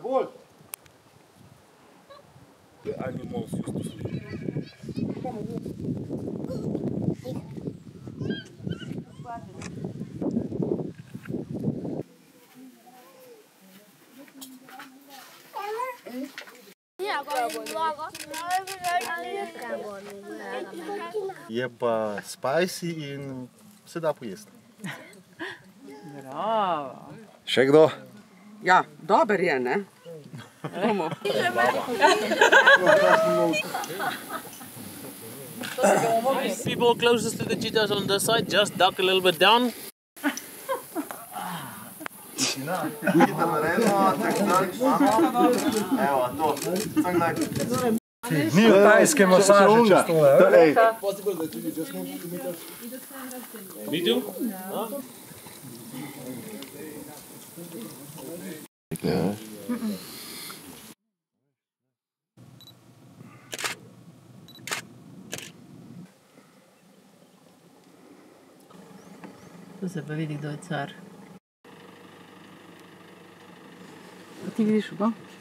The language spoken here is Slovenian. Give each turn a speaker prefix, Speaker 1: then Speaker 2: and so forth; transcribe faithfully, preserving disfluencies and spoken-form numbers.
Speaker 1: bolj. The animals used to sleep. Je pa spicy in se da pojesti.
Speaker 2: Bravo.
Speaker 1: Še kdo?
Speaker 2: Ja, dober je, ne? Bomo.
Speaker 3: People closest to the cheetahs on this side, just duck a little bit down.
Speaker 4: Mi v tajske masaže čez tole,
Speaker 1: ej?
Speaker 3: Me too?
Speaker 5: Tu se pa vidi, kdo je car.
Speaker 2: Ti vidiš, bo?